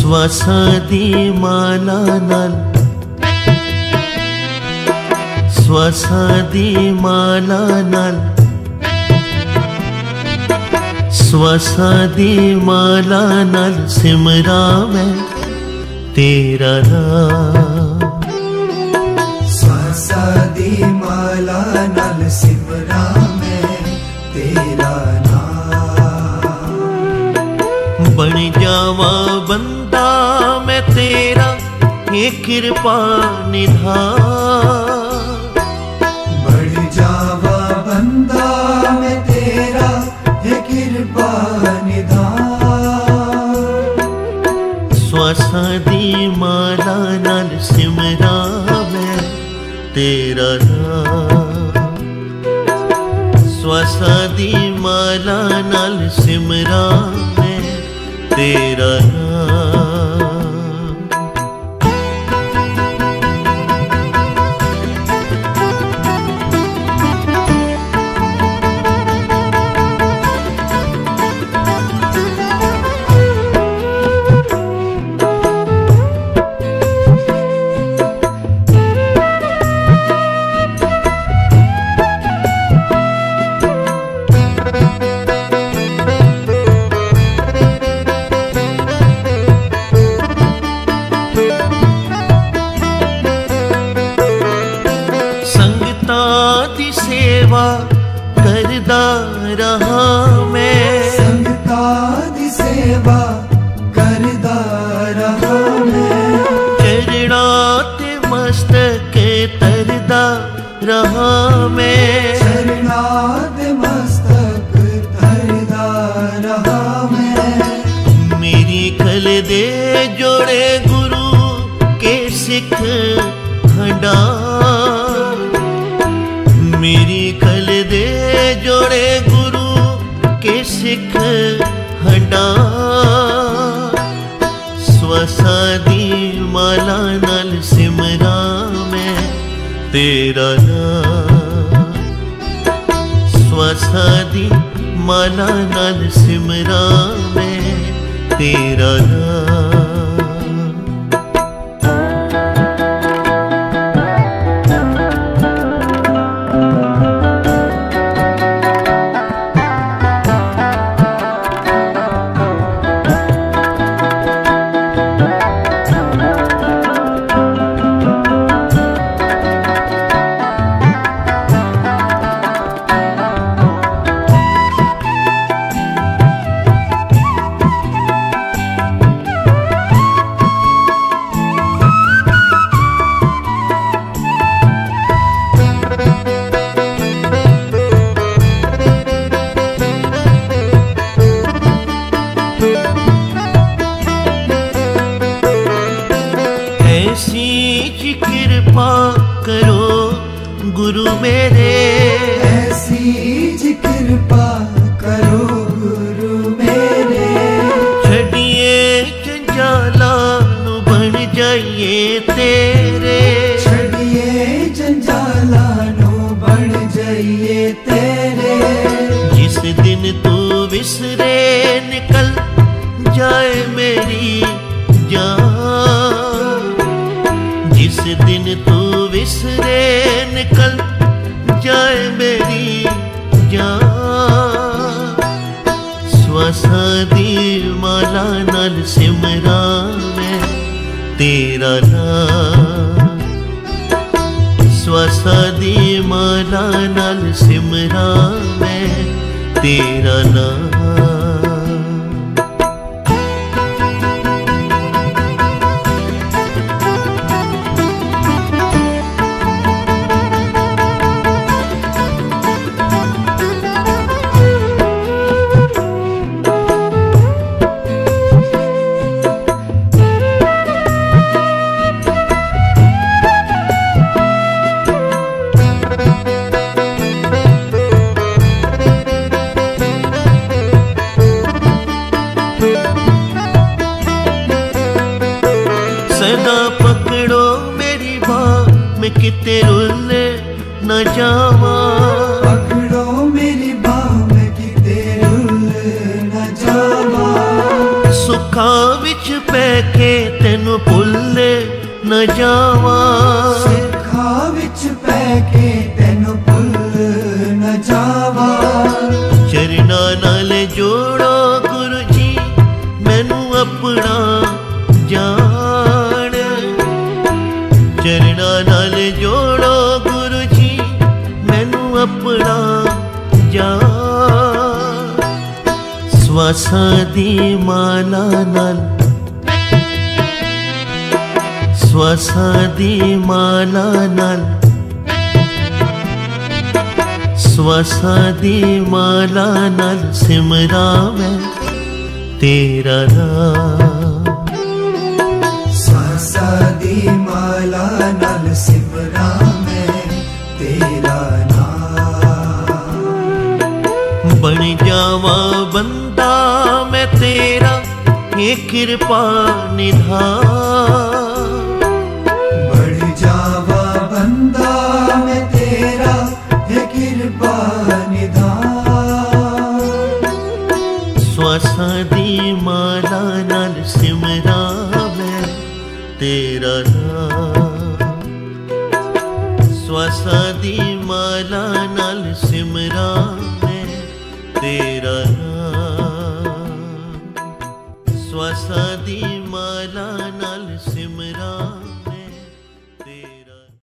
ਸਵਾਸਾਂ ਦੀ ਮਾਲਾ ਨਾਲ ਸਵਾਸਾਂ ਦੀ ਮਾਲਾ ਨਾਲ ਸਵਾਸਾਂ ਦੀ ਮਾਲਾ ਨਾਲ ਸਿਮਰਾਂ ਮੈਂ तेरा नाम स्वासा दी माला नाल सिमरा मैं तेरा नाम बन जावा बंदा मैं तेरा ये कृपा निधान बन जावा बंदा मैं तेरा ये कृपा निधान ਸਵਾਸਾਂ ਦੀ ਮਾਲਾ ਨਾਲ ਸਿਮਰਾਂ ਮੈਂ ਤੇਰਾ ਨਾਮ ਸਵਾਸਾਂ ਦੀ ਮਾਲਾ ਨਾਲ ਸਿਮਰਾਂ ਮੈਂ ਤੇਰਾ ਨਾਮ करदा रहा मैं संगता दी सेवा करदा रहा मैं चरणा ते मस्तक तरदा रहा मैं चरणा ते मस्तक तरदा रहा मैं मेरी कल दे जोड़े गुरु के सिख हंडा मेरी कल दे जोड़े गुरु के सिख हंडा स्वसा दी माला नाल सिमरा मैं तेरा नाम स्वसा दी माला नाल सिमरा मैं तेरा नाम गुरु मेरे ऐसी जी कृपा करो गुरु मेरे छड़िए जंजाला नू बन जाइए तेरे छड़िए जंजाला नू बन जाइए तेरे जिस दिन तू विसरे निकल जाए मेरी जान जिस दिन तू विसरे निकल जाए मेरी जान स्वसा दी माला नाल सिमरा मैं तेरा नाम स्वसा दी माला नाल सिमरा मैं तेरा नाम सदा पकड़ो मेरी बाह मैं किते रुल न जावा पकड़ो मेरी बाह में किते रुल न जावा सुखां विच पै के तेनू भुल्ले न जावां। सुखां विच पै के तेनू भुल न जावां। चरना नाल जोड़ो गुरु जी मैनू अपना जान। चरना नाल जोड़ो गुरु जी मैनू अपना जान। स्वासां दी माला नाल स्वासां दी माला नाल स्वासां दी माला नाल सिमरा मैं तेरा नाम। स्वासां दी माला नाल सिमरा मैं तेरा नाम। बन जावा बंदा मैं तेरा ये कृपा निधान। बढ़ जावा बंदा मैं तेरा है कृपा निधान। स्वासां दी माला नाल सिमरा मैं तेरा नाम। स्वासां दी माला नाल सिमरा मैं तेरा नाम। स्वासां दी माला नाल सिमरा